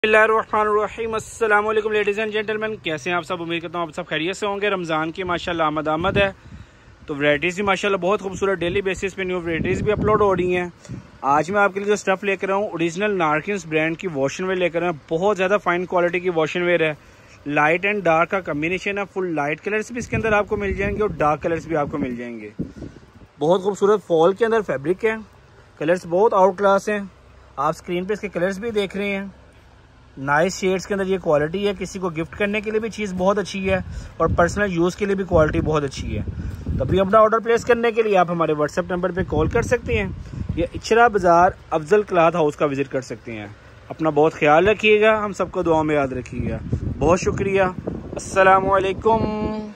अस्सलाम वालेकुम ladies and gentleman, कैसे हैं आप सब। उम्मीद करता हूँ आप सब खैरियत से होंगे। रमज़ान की माशाल्लाह आमद है, तो वैराइटीज़ भी माशाल्लाह बहुत खूबसूरत डेली बेसिस पे न्यू वैराइटीज़ भी अपलोड हो रही हैं। आज मैं आपके लिए जो स्टफ़ लेकर आया हूँ ओरिजिनल नारकिन्स ब्रांड की वॉशिंग वेयर लेकर आया हूँ। बहुत ज़्यादा फाइन क्वालिटी की वॉशिंग वेयर है, लाइट एंड डार्क का कम्बिनेशन है। फुल लाइट कलर्स भी इसके अंदर आपको मिल जाएंगे और डार्क कलर्स भी आपको मिल जाएंगे। बहुत खूबसूरत फॉल के अंदर फैब्रिक है, कलर्स बहुत आउट क्लास हैं। आप स्क्रीन पे इसके कलर्स भी देख रहे हैं, नाइस शेड्स के अंदर ये क्वालिटी है। किसी को गिफ्ट करने के लिए भी चीज़ बहुत अच्छी है और पर्सनल यूज़ के लिए भी क्वालिटी बहुत अच्छी है। तभी अपना ऑर्डर प्लेस करने के लिए आप हमारे व्हाट्सएप नंबर पे कॉल कर सकते हैं या इचरा बाज़ार अफजल क्लॉथ हाउस का विज़िट कर सकते हैं। अपना बहुत ख्याल रखिएगा, हम सबको दुआ में याद रखिएगा। बहुत शुक्रिया। अस्सलामु अलैकुम।